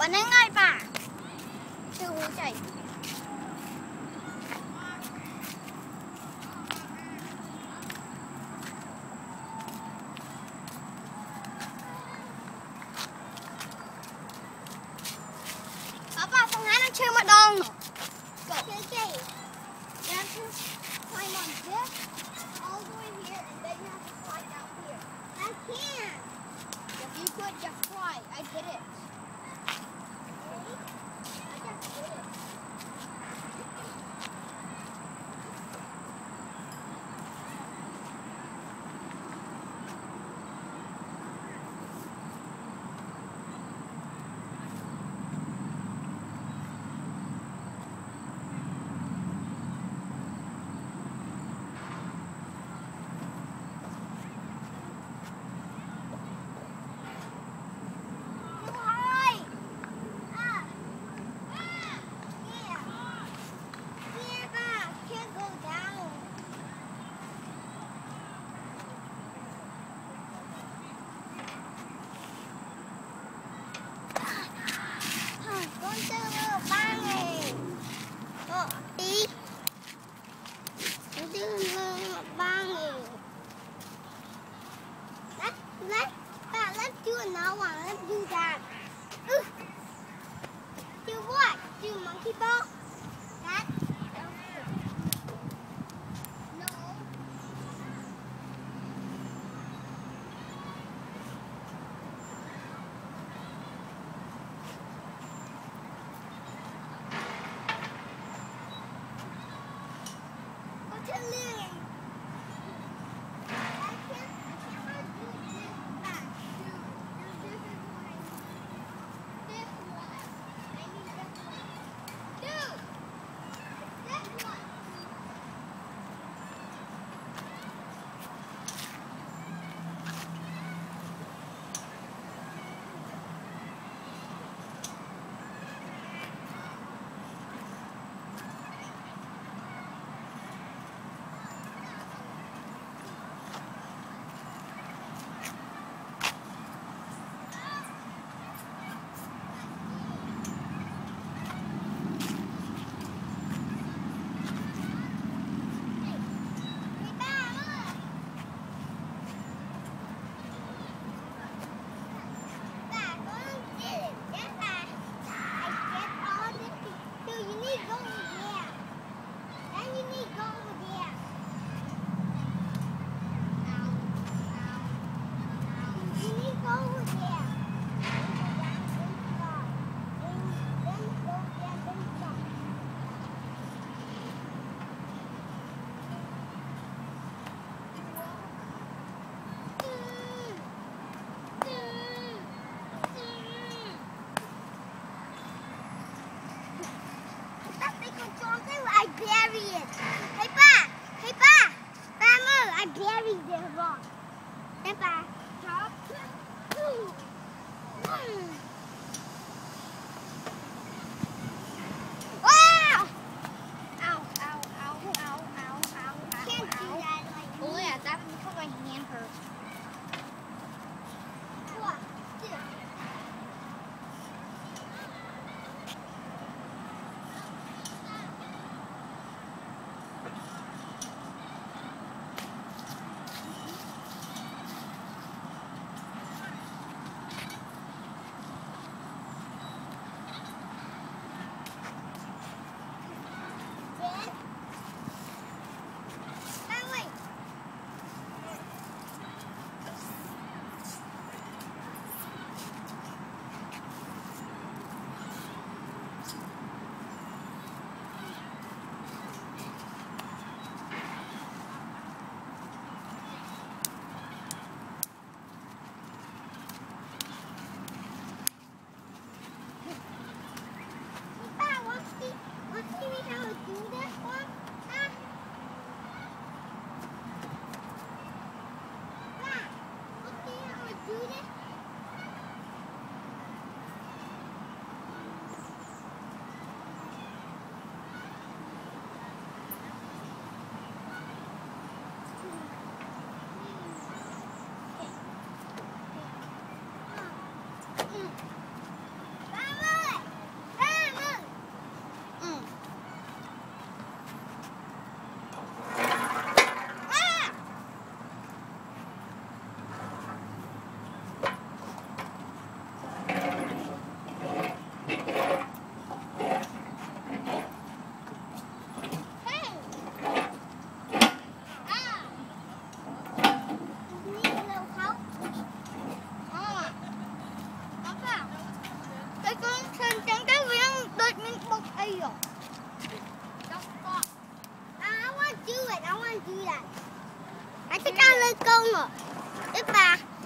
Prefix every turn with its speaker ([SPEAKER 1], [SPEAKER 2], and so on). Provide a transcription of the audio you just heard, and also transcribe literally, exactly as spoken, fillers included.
[SPEAKER 1] Ở đây ngay bà. Từ hồ chảy. Papa, con gái đang chơi mà đông. Okay, okay. You have to climb on this all the way here, and then you have to fly down here. I can't. If you could just fly, I did it. Really? I just did it. fire. Don't stop. I want to do it. I want to do that. I think I let go. It's back.